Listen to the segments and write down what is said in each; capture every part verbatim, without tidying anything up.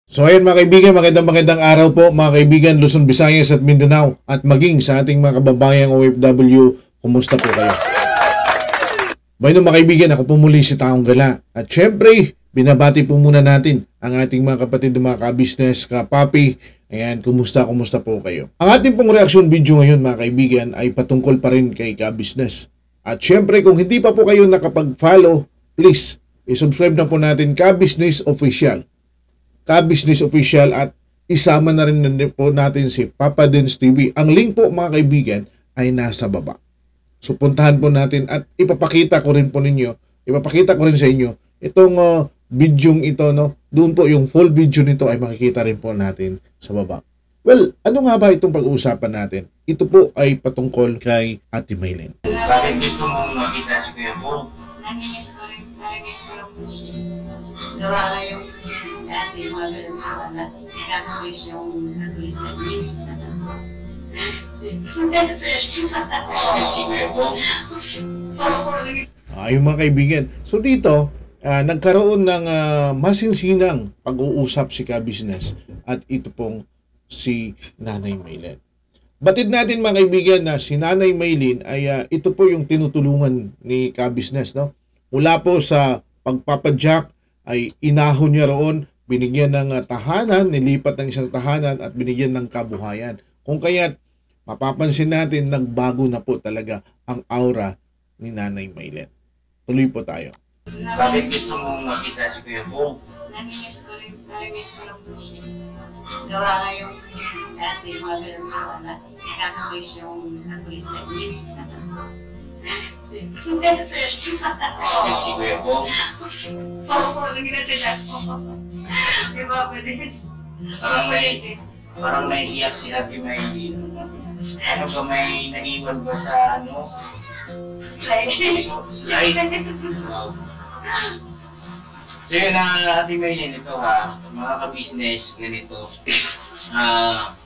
So ayun mga kaibigan, magandang magandang araw po mga kaibigan Luzon, Visayas at Mindanao at maging sa ating mga kababayang O F W, kumusta po kayo? Bueno mga kaibigan, ako po muli si Taong Gala at syempre binabati po muna natin ang ating mga kapatid na mga ka-business, ka-papi. Ayan, kumusta, kumusta po kayo? Ang ating pong reaction video ngayon mga kaibigan ay patungkol pa rin kay ka-business. At syempre kung hindi pa po kayo nakapag-follow, please i-subscribe na po natin Ka-Business Official. Ka-Business Official at isama na rin po natin si Papa Dens T V. Ang link po mga kaibigan ay nasa baba. So puntahan po natin at ipapakita ko rin po ninyo, ipapakita ko rin sa inyo itong uh, bidyong ito, no? Doon po yung full video nito ay makikita rin po natin sa baba. Well, ano nga ba itong pag-uusapan natin? Ito po ay patungkol kay Ate Maylin. Bakit gusto mong makita si Kuya Bo? Nangis ko rin, nangis ko lang po siya. Gawa yung ate, mga ganun po, anak. Nag-wish yung nag-wish na wish. Si Kuya Bo? Ayun mga kaibigan. So dito, uh, nagkaroon ng uh, masinsinang pag-uusap si Ka-Business at ito pong si Nanay Maylin. Batid natin mga kaibigan na si Nanay Maylin ay uh, ito po yung tinutulungan ni Ka-Business, no? Mula po sa pagpapadyak ay inahon niya roon, binigyan ng uh, tahanan, nilipat ng isang tahanan at binigyan ng kabuhayan. Kung kaya't mapapansin natin nagbago na po talaga ang aura ni Nanay Maylin. Tuloy po tayo. Bakit gusto mong makita si Kuya Bo? Nangis ko rin, nangis ko lang po siya. Gawa yung ate, mga ganun po, anak. Nag-wish yung nag-wish na wish. Si Kuya Bo? Oo, parang ginatinan ko. Di ba, Pwedens? Parang may, parang naiiyak si Ate Maylin. Ano ba, may naiwan ba sa ano? Slide. So, slide. So, so yun na Ate Maylin, ito ha, mga ka-business, ganito. Ah,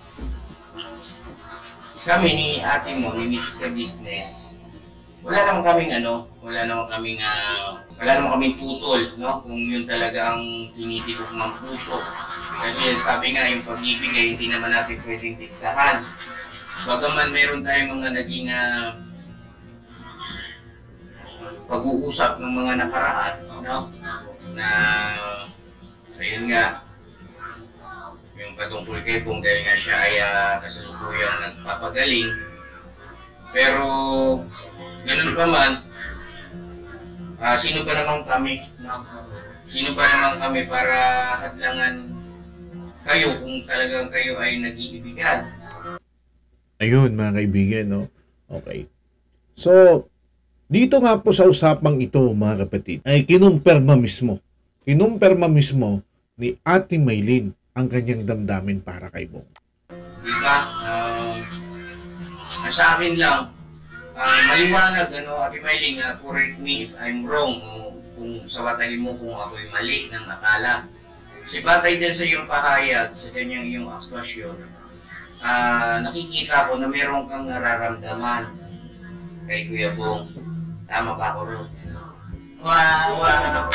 kami ni ate mo, ni Missus Ka-Business, wala naman kaming ano, wala naman kaming, uh, wala naman kaming tutol, no? Kung yun talaga ang tinitibok ng puso. Kasi sabi nga, yung pag-ibig ay hindi naman natin pwedeng diktahan. Bagaman meron tayong mga naging uh, pag-uusap ng mga nakaraan, no? Na, ayun nga, yung patungkol kay Pong, dahil nga siya ay uh, kasalukuyang nagpapagaling. Pero, ganun pa man, uh, sino ba naman kami, no? Sino ba naman kami para hadlangan kayo kung talagang kayo ay nag-iibigan? Ayun mga kaibigan, no? Okay. So, dito nga po sa usapang ito mga kapatid, ay kinumpirma mismo. Kinumpirma mismo ni Ate Maylin ang kanyang damdamin para kay Bong. Diba? Uh, sa akin lang, uh, maliwanag, ano, Ate Maylin, uh, correct me if I'm wrong, o kung sawatahin mo kung ako'y mali ng akala. Si batay din sa iyong pahayag, sa kanyang iyong aktwasyon, uh, nakikita ko na meron kang nararamdaman kay Kuya Bong. Tama ba ako ron? Wow! Wow!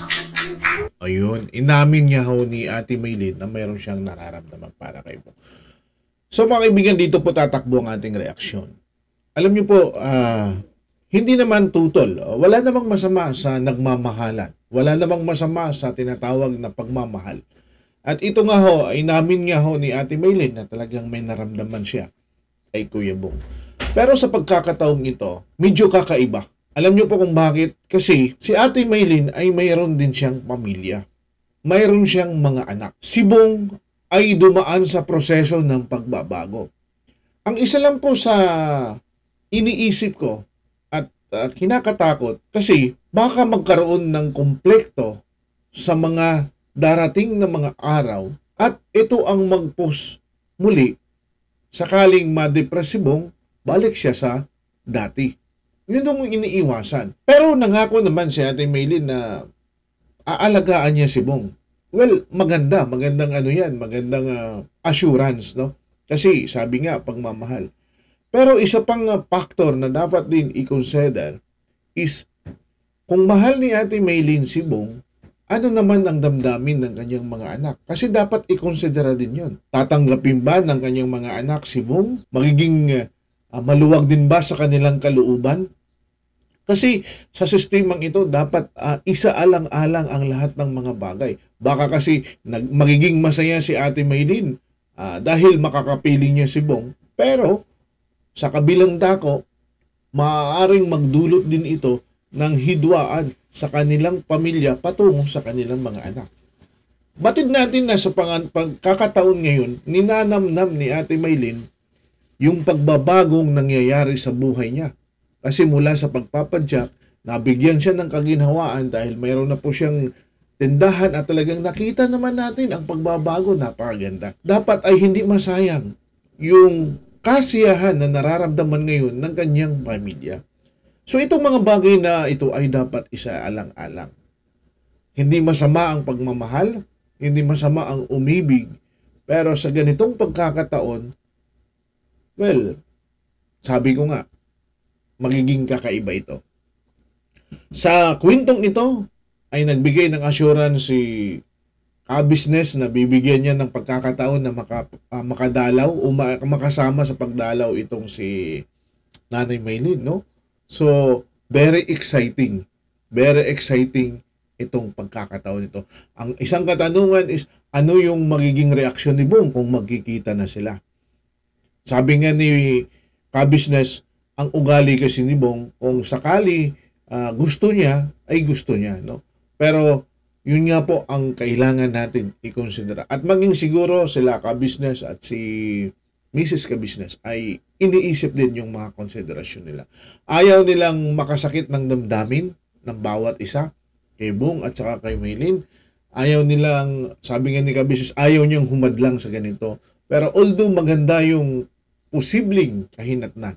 Ayun, inamin niya ho ni Ate Maylin na mayroon siyang nararamdaman para kay Bong. So mga kaibigan, dito po tatakbo ang ating reaksyon. Alam niyo po, uh, hindi naman tutol. Wala namang masama sa nagmamahalan. Wala namang masama sa tinatawag na pagmamahal. At ito nga ho, inamin niya ho ni Ate Maylin na talagang may naramdaman siya kay Kuya Bong. Pero sa pagkakataong ito, medyo kakaiba. Alam niyo po kung bakit? Kasi si Ate Maylin ay mayroon din siyang pamilya. Mayroon siyang mga anak. Si Bong ay dumaan sa proseso ng pagbabago. Ang isa lang po sa iniisip ko at uh, kinakatakot kasi baka magkaroon ng komplekto sa mga darating na mga araw at ito ang mag-post muli sakaling ma-depress si Bong, balik siya sa dati. Yun ang iniiwasan. Pero nangako naman si Ate Maylin na aalagaan niya si Bong. Well, maganda. Magandang ano yan. Magandang uh, assurance, no? Kasi sabi nga, pagmamahal. Pero isa pang uh, factor na dapat din i-consider is kung mahal ni Ate Maylin si Bong, ano naman ang damdamin ng kanyang mga anak? Kasi dapat ikonsidera din yon. Tatanggapin ba ng kanyang mga anak si Bong? Magiging uh, maluwag din ba sa kanilang kalooban? Kasi sa sistemang ito, dapat uh, isaalang-alang ang lahat ng mga bagay. Baka kasi nag, magiging masaya si Ate Maylin uh, dahil makakapili niya si Bong. Pero sa kabilang dako, maaaring magdulot din ito ng hidwaan sa kanilang pamilya patungo sa kanilang mga anak. Batid natin na sa pang- pagkakataon ngayon, ninanamnam ni Ate Maylin yung pagbabagong nangyayari sa buhay niya. Kasi mula sa pagpapadyak, nabigyan siya ng kaginhawaan dahil mayroon na po siyang tindahan at talagang nakita naman natin ang pagbabago, napakaganda. Dapat ay hindi masayang yung kasiyahan na nararamdaman ngayon ng kanyang pamilya. So itong mga bagay na ito ay dapat isaalang-alang. Hindi masama ang pagmamahal, hindi masama ang umibig, pero sa ganitong pagkakataon, well, sabi ko nga, magiging kakaiba ito. Sa kwentong ito, ay nagbigay ng assurance si ka-business na bibigyan niya ng pagkakataon na maka, uh, makadalaw o makasama sa pagdalaw itong si Nanay Maylin, no? So, very exciting. Very exciting itong pagkakataon nito. Ang isang katanungan is, ano yung magiging reaksyon ni Bong kung magkikita na sila? Sabi nga ni ka-business, ang ugali kasi ni Bong, kung sakali uh, gusto niya, ay gusto niya, no? Pero, yun nga po ang kailangan natin i-consider. At maging siguro sila ka-business at si Missus Ka-business ay iniisip din yung mga konsiderasyon nila. Ayaw nilang makasakit ng damdamin ng bawat isa, kay Bong at saka kay Maylin. Ayaw nilang, sabi nga ni Ka-business, ayaw niyang humadlang sa ganito. Pero although maganda yung posibleng kahinatnan,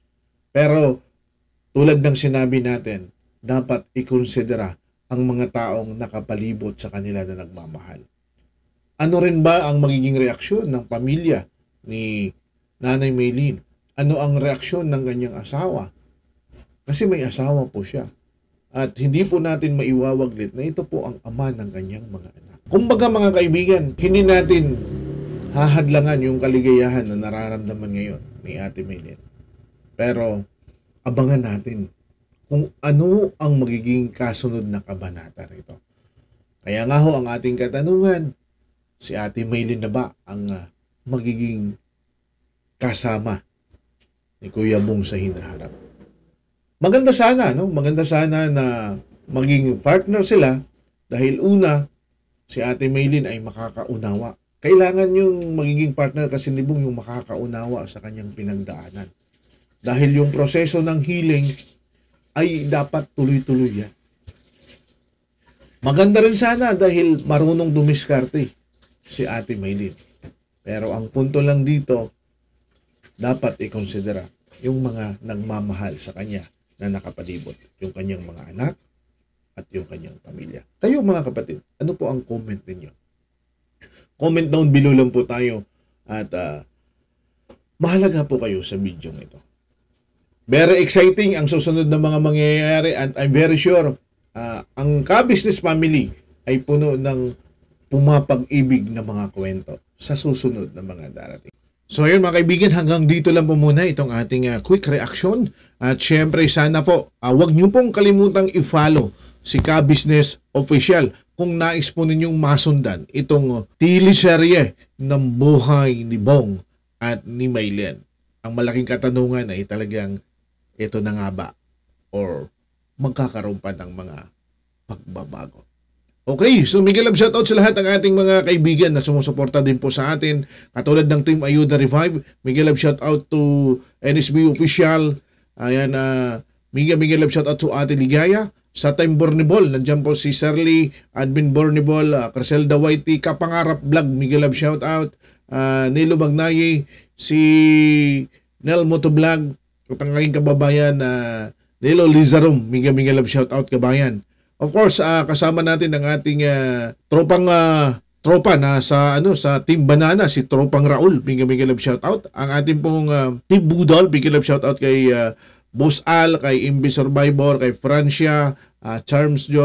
pero tulad ng sinabi natin, dapat i-considera ang mga taong nakapalibot sa kanila na nagmamahal. Ano rin ba ang magiging reaksyon ng pamilya ni Nanay Maylin? Ano ang reaksyon ng kanyang asawa? Kasi may asawa po siya. At hindi po natin maiwawaglit na ito po ang ama ng kanyang mga anak. Kumbaga mga kaibigan, hindi natin hahadlangan yung kaligayahan na nararamdaman ngayon ni Ate Maylin. Pero abangan natin kung ano ang magiging kasunod na kabanata rito. Kaya nga ho ang ating katanungan, si Ate Maylin na ba ang uh, magiging kasama ni Kuya Bong sa hinaharap? Maganda sana, no? Maganda sana na maging partner sila dahil una, si Ate Maylin ay makakaunawa. Kailangan yung magiging partner kasi ni Bong yung makakaunawa sa kanyang pinagdaanan. Dahil yung proseso ng healing ay dapat tuloy-tuloy yan. Maganda rin sana dahil marunong dumiskarte si Ate Maylin. Pero ang punto lang dito, dapat i-considera yung mga nagmamahal sa kanya na nakapalibot. Yung kanyang mga anak at yung kanyang pamilya. Kayo mga kapatid, ano po ang comment ninyo? Comment down below lang po tayo at uh, mahalaga po kayo sa video ito. Very exciting ang susunod na mga mangyayari and I'm very sure uh, ang ka-business family ay puno ng pumapag-ibig na mga kwento sa susunod na mga darating. So ayun mga kaibigan, hanggang dito lang po muna itong ating uh, quick reaction. At syempre sana po, uh, wag nyo pong kalimutang i-follow si Ka-Business Official kung nais po ninyong masundan itong teleserye ng buhay ni Bong at ni Maylin. Ang malaking katanungan ay talagang ito na nga ba or magkakaroon pa ng mga pagbabago. Okay, so Miguel Love shoutout sa lahat ng ating mga kaibigan na sumusuporta din po sa atin. Katulad ng Team Ayuda Revive, Miguel Love shoutout to N S B Official. Ayan, uh, Miguel, Miguel Love shoutout to Ate Ligaya. Sa Time Bornibol, nandiyan po si Shirley, Admin Bornibol, uh, Criselda Whitey, Kapangarap Vlog, Miguel Love shoutout. Uh, Nilo Magnaye, si Nel Motovlog, at ang aking kababayan na uh, Nilo Lizarum, Miguel Miguel Love shoutout kabayan. Of course, uh, kasama natin ang ating uh, tropang uh, tropa na sa ano sa Team Banana, si Tropang Raul, Miguel Miguel Love shoutout. Ang ating pong uh, Team Budol, Miguel Love shoutout kay uh, Boss Al, kay Imbi Survivor, kay Francia, uh, Charms Joy,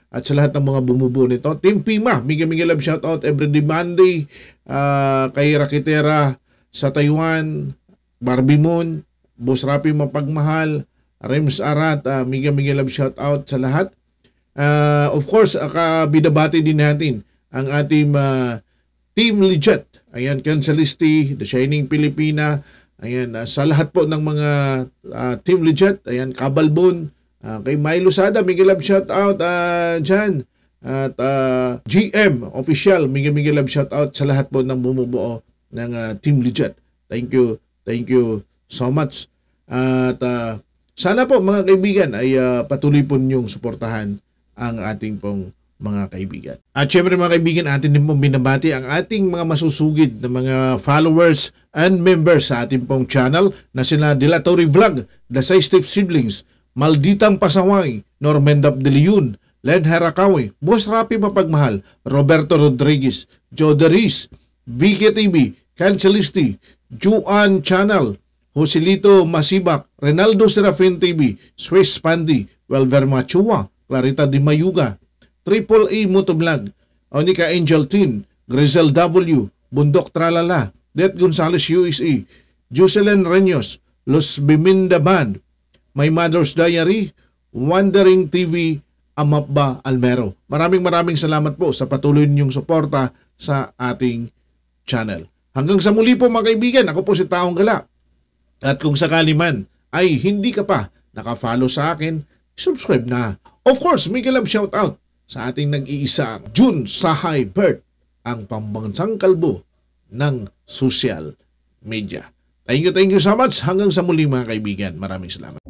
at sa lahat ng mga bumubuo nito. Team Pima, Miguel Miguel love shoutout everyday Monday, uh, kay Rakitera sa Taiwan, Barbie Moon, Boss Rapi Mapagmahal, Rems Arat, uh, Miguel Miguel love shoutout sa lahat. Uh, of course, uh, binabati din natin ang ating uh, Team Legit. Ayan, Cancelisti, The Shining Pilipina. Ayan, uh, sa lahat po ng mga uh, Team Legit. Ayan, Kabalbon. Uh, kay Milo Sada, Miguel love shoutout uh, dyan. At uh, G M Official, Miguel Miguel love shoutout sa lahat po ng bumubuo ng uh, Team Legit. Thank you. Thank you so much. At uh, sana po mga kaibigan ay uh, patuloy po niyong suportahan ang ating pong mga kaibigan. At syempre mga kaibigan, atin din pong binabati ang ating mga masusugid na mga followers and members sa ating pong channel na sila Dilatory Vlog, The Size Step Siblings, Malditang Pasaway, Normendap de Leon, Len Herakawi, Boss Rapi Mapagmahal, Roberto Rodriguez, Joe Deriz, V K T V, Cancelisti, Juan Channel, Joselito Masibak, Renaldo Serafin T V, Swiss Pandi, Welver Machua, Clarita Di Mayuga, Triple A Motovlog, Onika Angel Team, Grizel W, Bundok Tralala, Det Gonzales U S A, Jocelyn Reños, Los Biminda Band, My Mother's Diary, Wandering T V, Amapba Almero. Maraming maraming salamat po sa patuloy ninyong suporta sa ating channel. Hanggang sa muli po mga kaibigan, ako po si Taong Gala. At kung sakali man ay hindi ka pa nakafollow sa akin, subscribe na. Of course, Miguel love shoutout sa ating nag-iisang June Sahay Bert, ang pambansang kalbo ng social media. Thank you, thank you so much. Hanggang sa muli mga kaibigan. Maraming salamat.